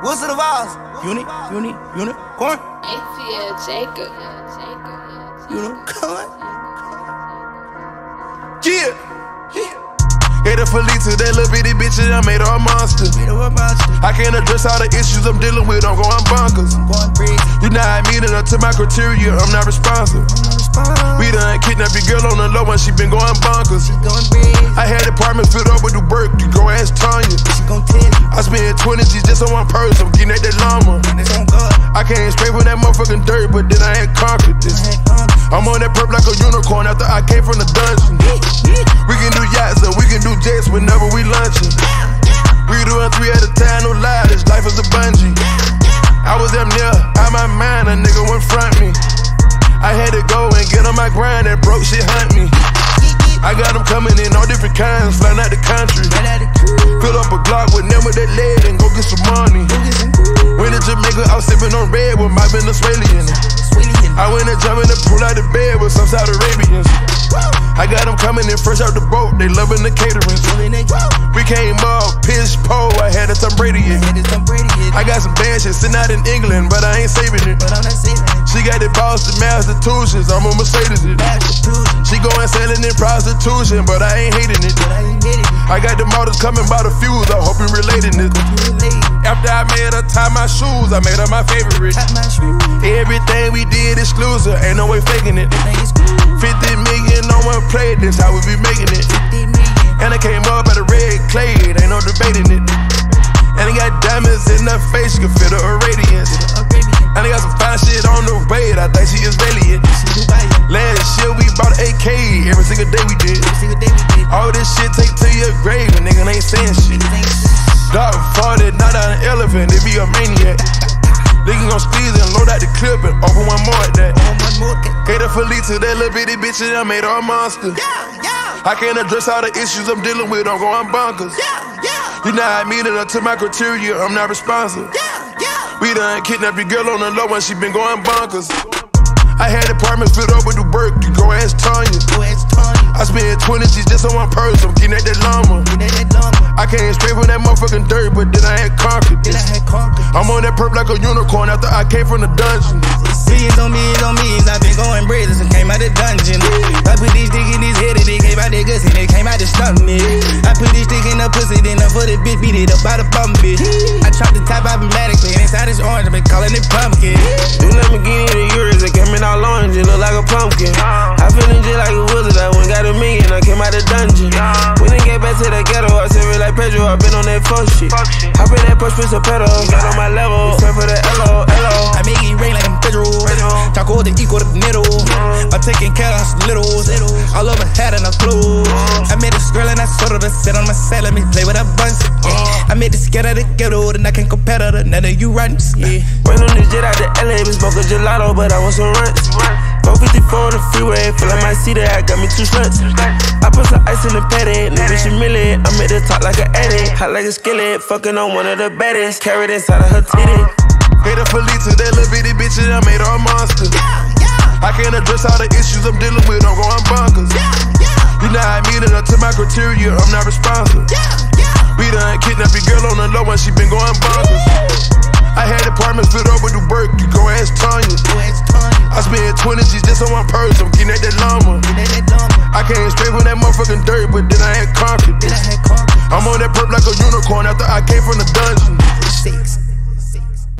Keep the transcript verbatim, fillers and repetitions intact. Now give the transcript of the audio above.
Wizard of Oz. Uni, uni, unicorn. A T L Jacob. Unicorn. Yeah. Yeah. Hit a Felita, that little bitty bitch, and I made her a monster. I can't address all the issues I'm dealing with, I'm going bonkers. You not meeting up to my criteria, I'm not responsive. We done kidnapped your girl on the low and she been going bonkers. I had apartments filled up with the work, you go ask Tanya. I spent twenty G's just on one purse, I'm getting at that llama. I came straight from that motherfucking dirt, but then I had conquered this. I'm on that perp like a unicorn after I came from the dungeon. We can do yachts or we can do jets whenever we lunchin'. We doing three at a time, no lie, this life is a bungee. I was damn near out my mind, a nigga went front me. I had to go and get on my grind, that broke shit hunt me. I got them coming in all different kinds, flying out the country. Fill up a Glock with them with that lead and go get some money. Went to Jamaica, I was sipping on red with my Venezuelan. I went and jumped in the pool out the bed with some Saudi Arabians. I got them coming in fresh out the boat, they loving the catering. We came up, pitch pole, I had a Tom Brady in. I got some bad shit sitting out in England, but I ain't saving it. She got the Boston Massachusetts, I'm a Mercedes it. She going selling in prostitution, but I ain't hating it. I got the models coming by the fuse, I hope you relating it. After I made her tie my shoes, I made her my favorite. Everything we did exclusive, ain't no way faking it. fifty million on one plate, this how we be making it. And I came up at a red clay, ain't no debating it. And I got diamonds in her face, you can feel the radiance. And I got some fine shit on the way, I think she is valiant. Last year we bought an A K, every single day we did. All this shit take to your grave, and nigga ain't saying shit. Dog farted, not on an elephant, they be a maniac. Nigga gon' squeeze and load out the clip and open one more at that. Hit a Felita, that little bitty bitch, and I made her a monster. I can't address all the issues I'm dealing with, I'm going bonkers. You not meeting up to my criteria, I'm not responsive. We done kidnapped your girl on the low and she been going bonkers. I had apartments filled up with the work, you go ask Tanya. I spent twenty G's just on one purse, I'm getting at that llama. I came straight from that motherfucking dirt, but then I had conquered this. I'm on that perp like a unicorn after I came from the dungeon. Millions on millions on millions, I've been going brazen and came out the dungeon. I put this dick in his head and it came out the guts and it came out the stomach. I put this dick in the pussy, then I put it bitch, beat it up by the bum bitch. I chopped the top automatically, and inside this orange, I've been calling it pumpkin. Do Lamborghini the Euros, it came in all orange, it look like a pumpkin. I feelin' just like a wizard, I went got a million, I came out the dungeon. We didn't get back to the ghetto, I said like Pedro, I been on that fuck shit. Hop in that push, push a pedal, got on my level, time for the L O, L O. I make it rain like I'm Pedro. Taco the equal to needle. I'm taking care of littles. All over hat and I flew. I made this girl and I sold her to sit on my side. Let me play with a bunch. Yeah. I made this get out of the ghetto and I can compare to none of you runs. Yeah. Ran on this jet out to L A, been smoking gelato, but I want some runs. four fifty-four on the freeway, feel like my seat that got me two sluts. I put some ice in the patty, nigga she millie. I'm at the top like an addict, hot like a skillet, fucking on one of the baddest, carried inside of her titty. Hit a Felita, that little bitty bitch, and I made her a monster. I can't address all the issues I'm dealing with, I'm going bonkers. You not meeting up to my criteria, I'm not responsive. We done kidnapped your girl on the low and she been going bonkers. I had apartments filled up with the work, you go ask Tanya. I spent twenty G's just on one purse, I'm getting at that llama. I came straight from that motherfucking dirt, but then I had conquered this. I'm on that perp like a unicorn after I came from the dungeon.